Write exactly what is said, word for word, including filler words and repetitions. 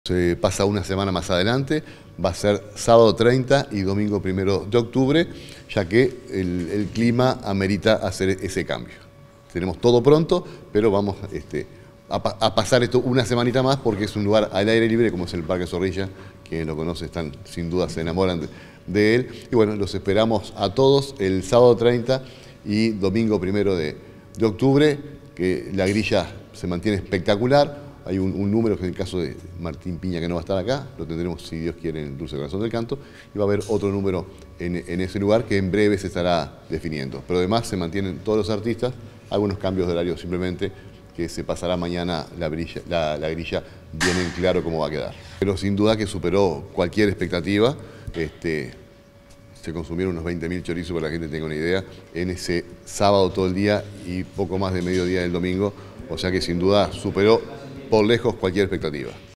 Se pasa una semana más adelante, va a ser sábado treinta y domingo primero de octubre, ya que el, el clima amerita hacer ese cambio. Tenemos todo pronto, pero vamos este, a, a pasar esto una semanita más porque es un lugar al aire libre, como es el Parque Zorrilla. Quienes lo conocen están, sin duda se enamoran de, de él. Y bueno, los esperamos a todos el sábado treinta y domingo primero de, de octubre, que la grilla se mantiene espectacular. Hay un, un número que en el caso de Martín Piña, que no va a estar acá, lo tendremos, si Dios quiere, en el Dulce Corazón del Canto, y va a haber otro número en, en ese lugar que en breve se estará definiendo. Pero además se mantienen todos los artistas, algunos cambios de horario simplemente, que se pasará mañana la, brilla, la, la grilla bien en claro cómo va a quedar. Pero sin duda que superó cualquier expectativa. Este, se consumieron unos veinte mil chorizos, para que la gente tenga una idea, en ese sábado todo el día y poco más de mediodía del domingo, o sea que sin duda superó por lejos cualquier expectativa.